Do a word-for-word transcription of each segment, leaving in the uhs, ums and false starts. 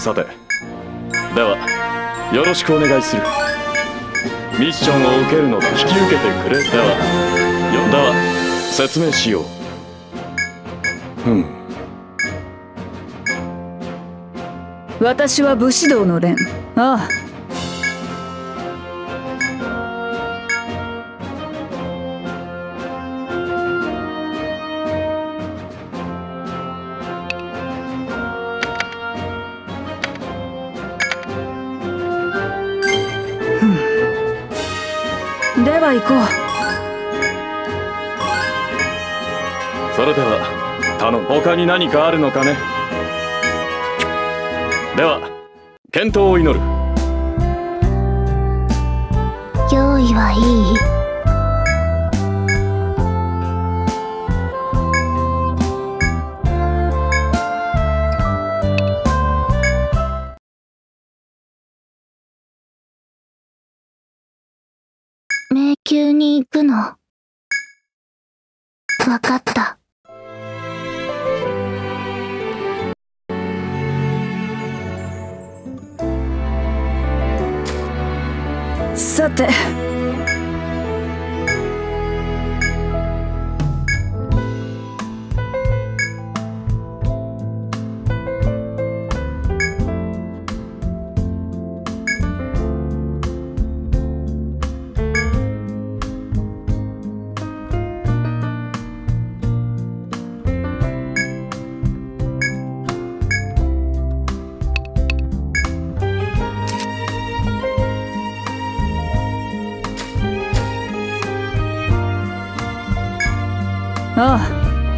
さて、ではよろしくお願いする。ミッションを受けるのだ。引き受けてくれ。ではよでは説明しよう。ふん。 私は武士道の連。ああ。では行こう。 それでは頼む。他に何かあるのかね。では健闘を祈る。 用意はいい？迷宮に行くの。わかった。 さて。ああ。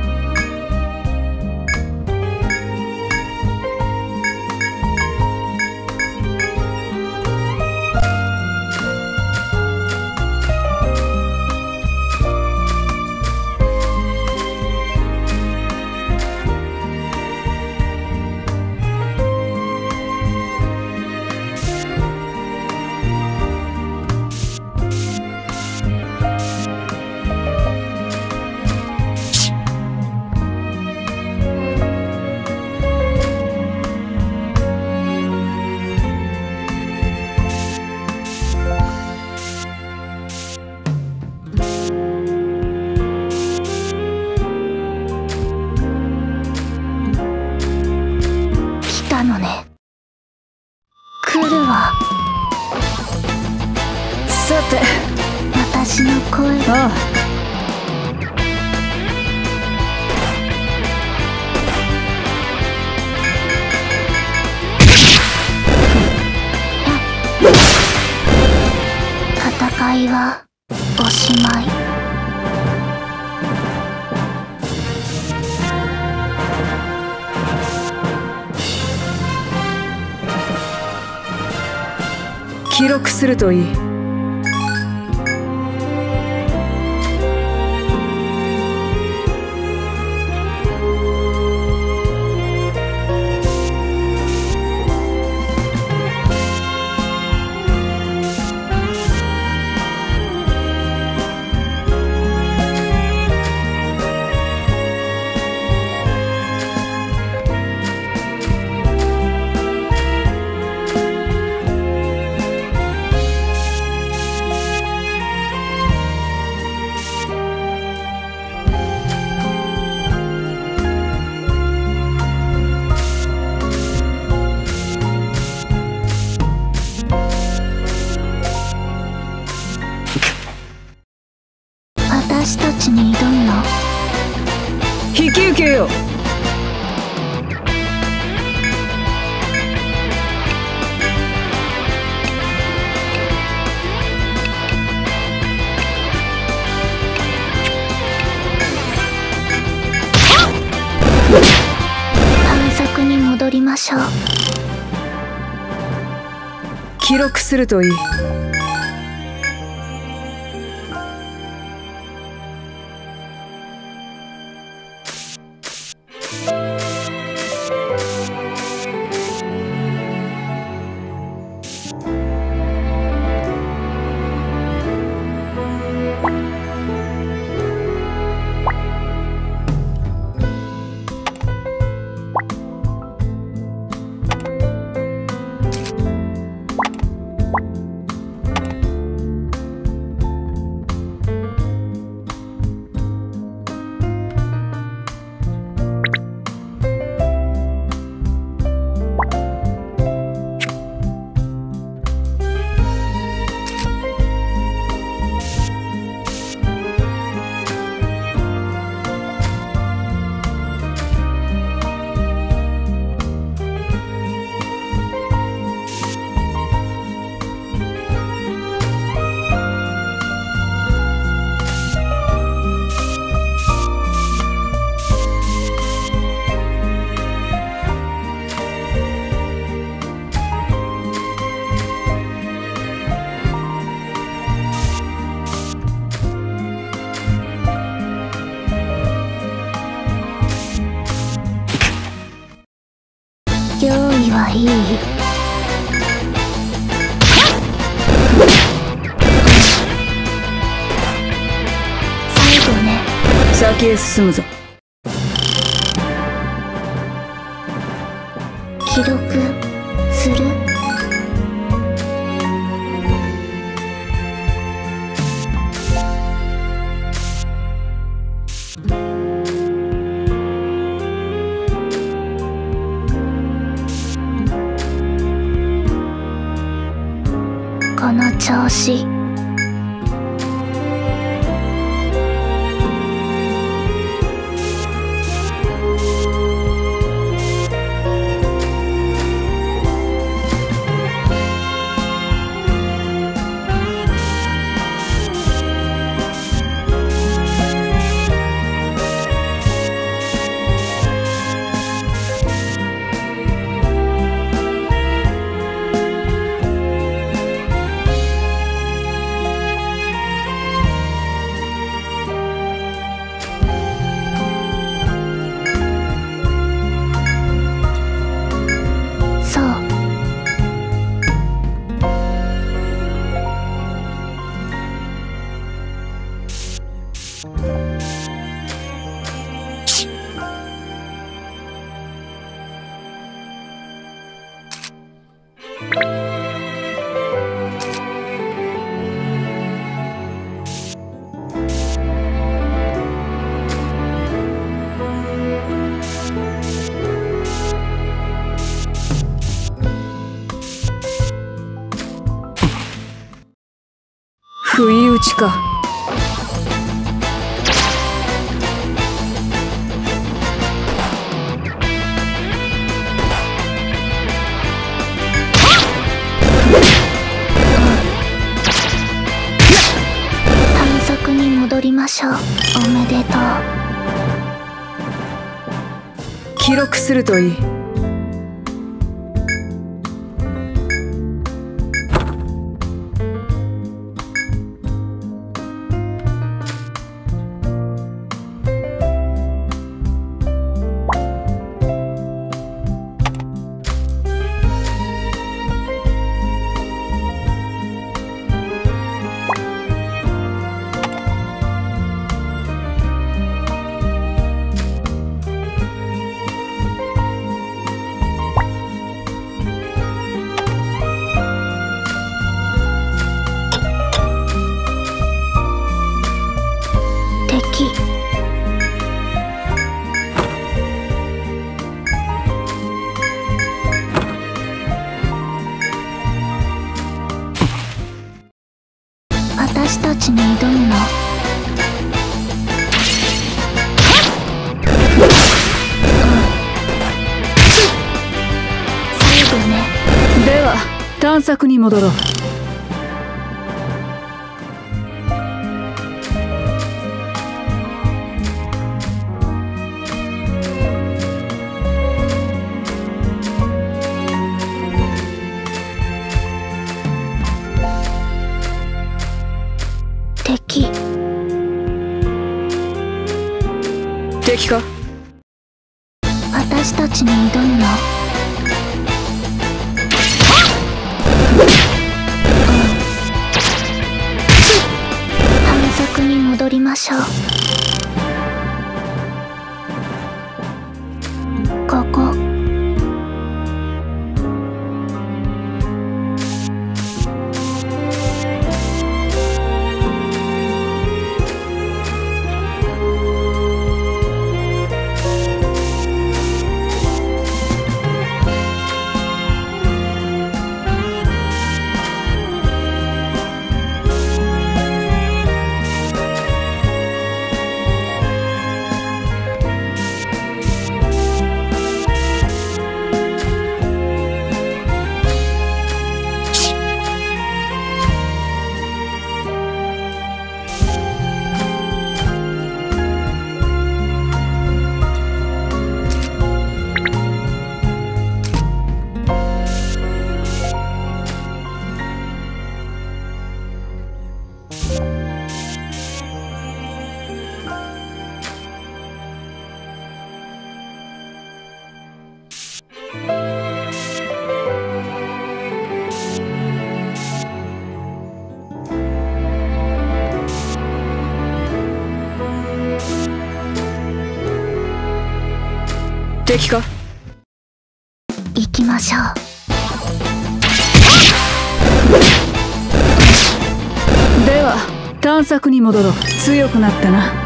私の声。 ああ。 戦いはおしまい。 記録するといい。 私たちに挑むの？ 引き受けよう。 反則に戻りましょう。 記録するといい。 いい？最後ね。 先へ進むぞ。 記録する？この調子。 不意打ちか。 探索に戻りましょう。おめでとう。 記録するといい。 私たちに挑むの？最後ね。 では探索に戻ろう。 敵。 敵か？ 私たちに挑むの？探索に戻りましょう。ここ。 敵か。 行きましょう。 では探索に戻ろう。強くなったな。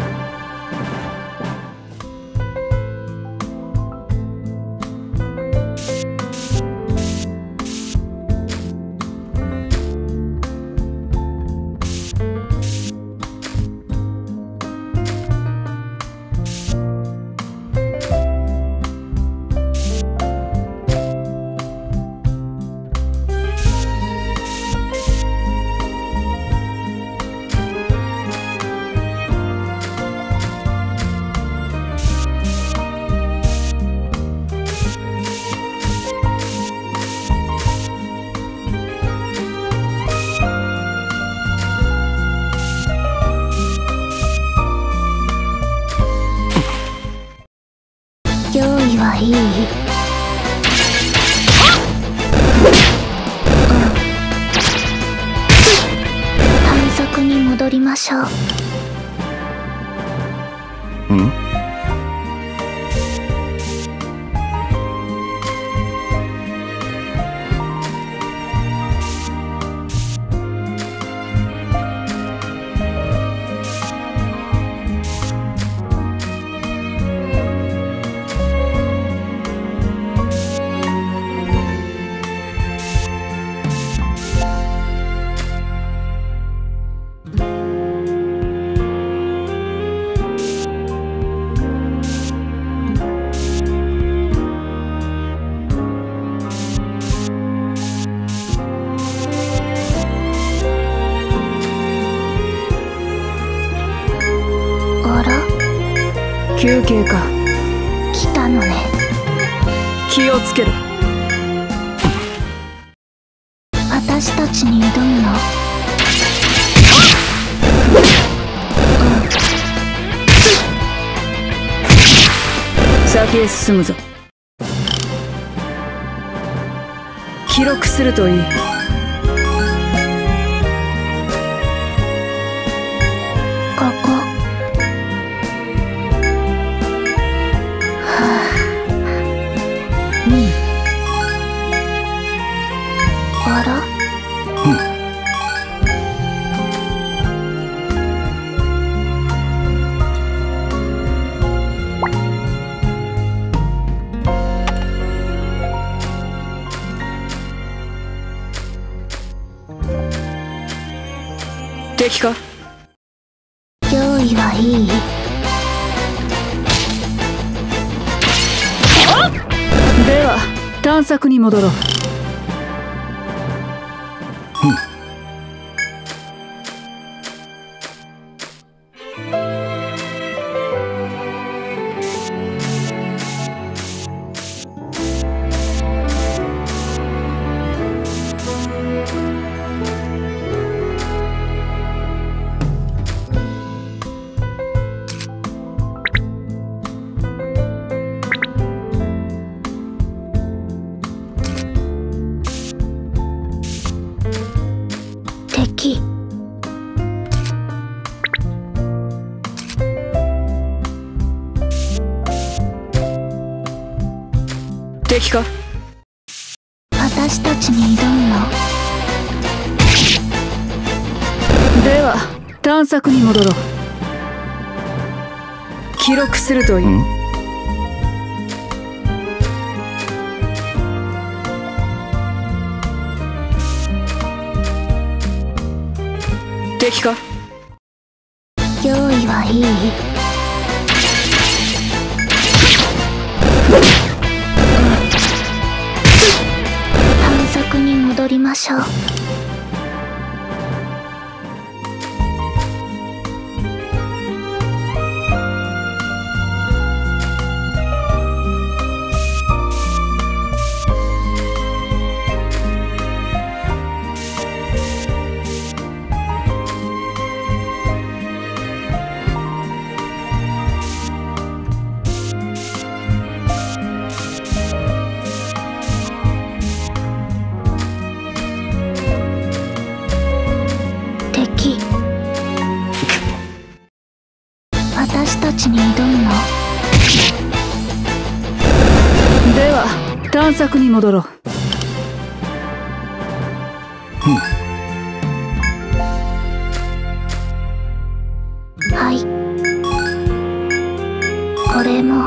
用意はいい？探索に戻りましょう。 うん？ 休憩か。 来たのね。 気をつけろ。 私たちに挑むの？ 先へ進むぞ。記録するといい。 ここ。あら？ 敵か？ 用意はいい？ では探索に戻ろう。 敵。 敵か？ 私たちに挑むの？ では探索に戻ろう。記録するといい。 うん？ 敵か？ 用意はいい？探索に戻りましょう。敵。私たちに挑むの？ 探索に戻ろう。 はい。これも。